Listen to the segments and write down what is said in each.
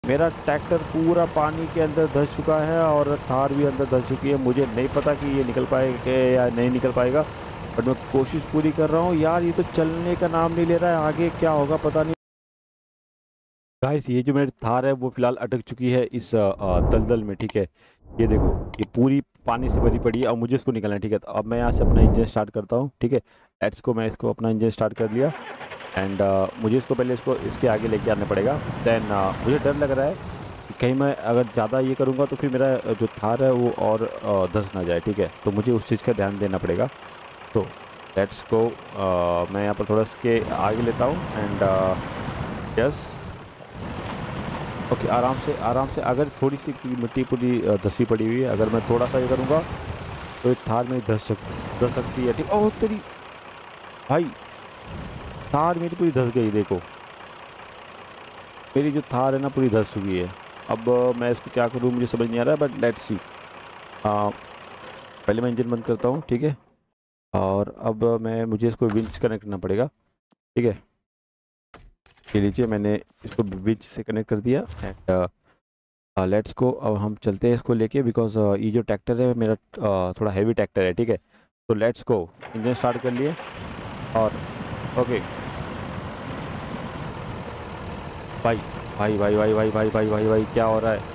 मेरा ट्रैक्टर पूरा पानी के अंदर धंस चुका है और थार भी अंदर धंस चुकी है। मुझे नहीं पता कि ये निकल पाएगा या नहीं निकल पाएगा, बट मैं कोशिश पूरी कर रहा हूँ। यार ये तो चलने का नाम नहीं ले रहा है, आगे क्या होगा पता नहीं। गाइस ये जो मेरी थार है वो फिलहाल अटक चुकी है इस दलदल में, ठीक है। ये देखो, ये पूरी पानी से भरी पड़ी है और मुझे इसको निकलना है, ठीक है। तो अब मैं यहाँ से अपना इंजन स्टार्ट करता हूँ, ठीक है। लेट्स को, मैं इसको अपना इंजन स्टार्ट कर लिया एंड मुझे इसको पहले इसको इसके आगे लेके आना पड़ेगा। देन मुझे डर लग रहा है कि कहीं मैं अगर ज़्यादा ये करूँगा तो फिर मेरा जो थार है वो और धंस ना जाए, ठीक है। तो मुझे उस चीज़ का ध्यान देना पड़ेगा। तो लेट्स को, मैं यहाँ पर थोड़ा इसके आगे लेता हूँ एंड यस, ओके। आराम से, अगर थोड़ी सी मिट्टी पूरी धसी पड़ी हुई है, अगर मैं थोड़ा सा ये करूँगा तो ये थार में धस सकती है, ठीक। ओह तेरी भाई, थार मेरी पूरी धस गई, देखो मेरी जो थार है ना पूरी धस चुकी है। अब मैं इसको क्या करूँ मुझे समझ नहीं आ रहा है, बट लेट्स सी। पहले मैं इंजन बंद करता हूँ, ठीक है। और अब मुझे इसको विंच कनेक्ट करना पड़ेगा, ठीक है। ये लीजिए, मैंने इसको विंच से कनेक्ट कर दिया एंड लेट्स को, अब हम चलते हैं इसको लेके, बिकॉज ये जो ट्रैक्टर है मेरा थोड़ा हैवी ट्रैक्टर है, ठीक है। तो लेट्स को, इंजन स्टार्ट कर लिए और ओके। भाई भाई भाई भाई भाई भाई भाई भाई भाई क्या हो रहा है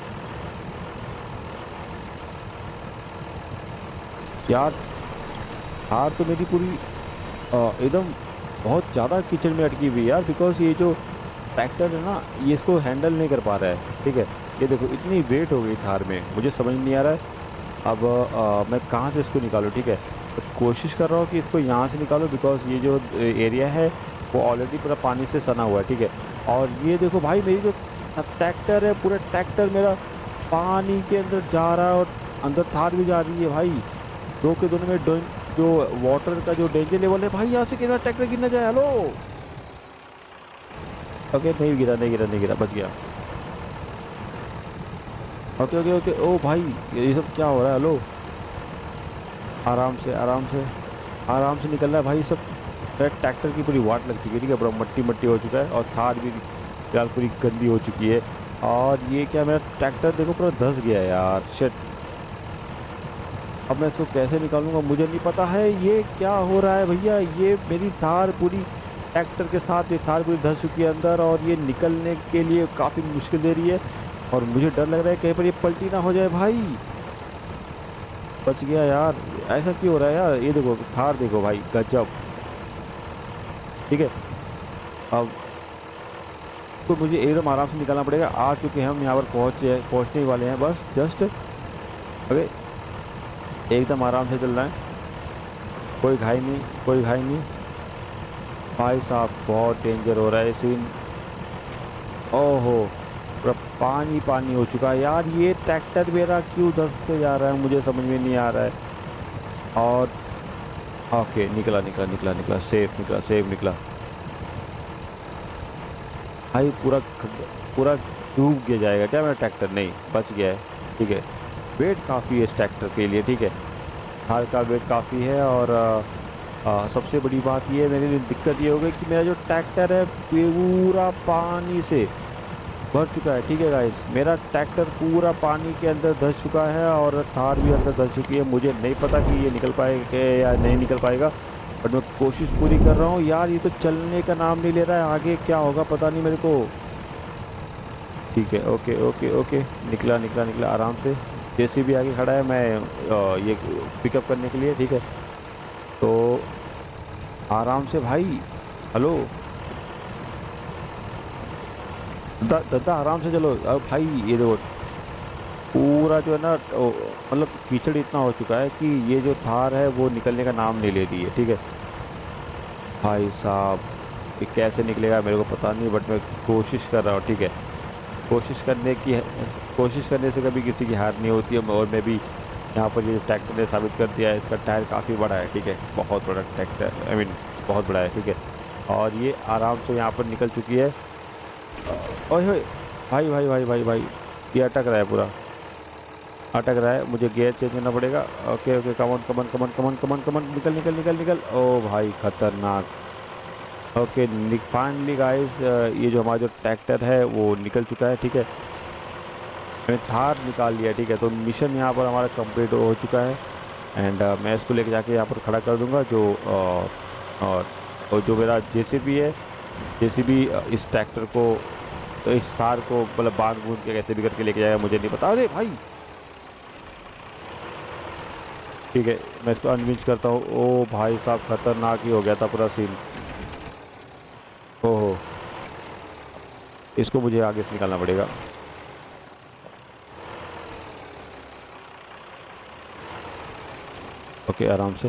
यार। कार तो मेरी पूरी एकदम बहुत ज़्यादा कीचड़ में अटकी हुई है यार, बिकॉज ये जो ट्रैक्टर है ना ये इसको हैंडल नहीं कर पा रहा है, ठीक है। ये देखो इतनी वेट हो गई थार में, मुझे समझ नहीं आ रहा है अब मैं कहाँ से इसको निकालूँ, ठीक है। तो कोशिश कर रहा हूँ कि इसको यहाँ से निकालूँ, बिकॉज ये जो एरिया है वो ऑलरेडी पूरा पानी से सना हुआ है, ठीक है। और ये देखो भाई, मेरी जो ट्रैक्टर है, पूरा ट्रैक्टर मेरा पानी के अंदर जा रहा है और अंदर थार भी जा रही है भाई। दो के दोनों में जो वाटर का जो डेंजर लेवल है भाई, यहाँ से कितना ट्रैक्टर गिरना जाए। हेलो, ओके नहीं गिरा नहीं गिरा नहीं गिरा, बच गया। ओके ओके ओके, ओ भाई ये सब क्या हो रहा है। हेलो, आराम से आराम से आराम से निकल रहा है भाई सब। ट्रैक्टर की पूरी वाट लग चुकी है, ठीक है। पूरा मट्टी मट्टी हो चुका है और थार भी फिलहाल पूरी गंदी हो चुकी है। और ये क्या, मेरा ट्रैक्टर देखो पूरा धंस गया है यार, शिट। अब मैं इसको कैसे निकालूंगा मुझे नहीं पता है। ये क्या हो रहा है भैया, ये मेरी थार पूरी, ट्रैक्टर के साथ ये थार पूरी धंस चुकी है अंदर और ये निकलने के लिए काफ़ी मुश्किल दे रही है। और मुझे डर लग रहा है कहीं पर ये पलटी ना हो जाए भाई। बच गया यार, ऐसा क्यों हो रहा है यार। ये देखो थार देखो भाई, गजब, ठीक है। अब तो मुझे एकदम आराम से निकालना पड़ेगा। आ चुके हैं हम यहाँ पर, पहुँचने ही वाले हैं बस, जस्ट। अरे एकदम आराम से चल रहा है, कोई घाई नहीं, कोई घाई नहीं। भाई साहब बहुत डेंजर हो रहा है सीन। ओहो, पूरा पानी पानी हो चुका है यार। ये ट्रैक्टर मेरा क्यों धंसते जा रहा है मुझे समझ में नहीं आ रहा है। और ओके, निकला निकला निकला निकला, सेफ निकला, सेफ निकला भाई। पूरा पूरा डूब के जाएगा क्या मेरा ट्रैक्टर, नहीं बच गया है, ठीक है। वेट काफ़ी है इस ट्रैक्टर के लिए, ठीक है। थार का वेट काफ़ी है और सबसे बड़ी बात ये, मेरे लिए दिक्कत ये हो गई कि मेरा जो ट्रैक्टर है पूरा पानी से भर चुका है, ठीक है गाइस। मेरा ट्रैक्टर पूरा पानी के अंदर धंस चुका है और थार भी अंदर धंस चुकी है। मुझे नहीं पता कि ये निकल पाएगा या नहीं निकल पाएगा, बट मैं कोशिश पूरी कर रहा हूँ। यार ये तो चलने का नाम नहीं ले रहा है, आगे क्या होगा पता नहीं मेरे को। ठीक है, ओके ओके ओके, निकला निकला निकला आराम से। जेसीबी आगे खड़ा है, मैं ये पिकअप करने के लिए, ठीक है। तो आराम से भाई। हेलो दादा, आराम से चलो। अब भाई ये देखो पूरा जो है ना, मतलब कीचड़ इतना हो चुका है कि ये जो थार है वो निकलने का नाम नहीं ले रही है, ठीक है। भाई साहब ये कैसे निकलेगा मेरे को पता नहीं, बट मैं कोशिश कर रहा हूँ, ठीक है। कोशिश करने से कभी किसी की हार नहीं होती है। और मैं भी यहाँ पर ये ट्रैक्टर ने साबित कर दिया है, इसका टायर काफ़ी बड़ा है, ठीक है। बहुत बड़ा ट्रैक्टर, आई मीन बहुत बड़ा है, ठीक है। और ये आराम से यहाँ पर निकल चुकी है। ओए होए, भाई भाई भाई भाई भाई, ये अटक रहा है, पूरा अटक रहा है। मुझे गियर चेंज करना पड़ेगा। ओके ओके, कमन कमन कमन कमन कमन कमन, निकल निकल निकल निकल। ओ भाई खतरनाक। ओके फाइनली गाइस, ये जो हमारा जो ट्रैक्टर है वो निकल चुका है, ठीक है। मैंने थार निकाल लिया, ठीक है। तो मिशन यहाँ पर हमारा कंप्लीट हो चुका है। एंड मैं इसको लेके जाके यहाँ पर खड़ा कर दूँगा। और जो मेरा जेसीबी है, जेसीबी इस ट्रैक्टर को, इस थार को मतलब बांध बूंद के कैसे भी करके लेके जाएगा मुझे नहीं पता। अरे भाई, ठीक है, मैं इसको अनविंच करता हूँ। ओ भाई साहब, खतरनाक ही हो गया था पूरा सीन। ओहो, इसको मुझे आगे से निकालना पड़ेगा। ओके, आराम से।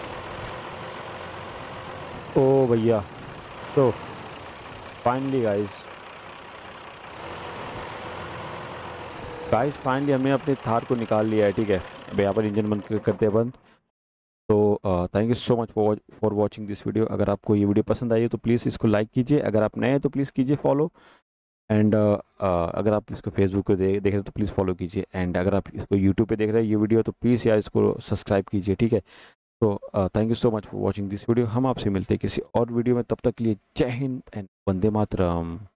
ओ भैया, तो फाइनली गाइस फाइनली हमने अपने थार को निकाल लिया है, ठीक है। अब यहाँ पर इंजन बंद करते हैं बंद। तो thank you so much for watching this video. अगर आपको ये वीडियो पसंद आई है तो प्लीज़ इसको लाइक कीजिए। अगर आप नए हैं तो प्लीज़ कीजिए फॉलो। एंड अगर आप इसको फेसबुक पे देख रहे हैं तो प्लीज़ फॉलो कीजिए। एंड अगर आप इसको यूट्यूब पे देख रहे हैं ये वीडियो, तो प्लीज़ यार इसको सब्सक्राइब कीजिए, ठीक है। तो thank you so much for watching this video. हम आपसे मिलते हैं किसी और वीडियो में, तब तक के लिए जय हिंद एंड वंदे मातरम।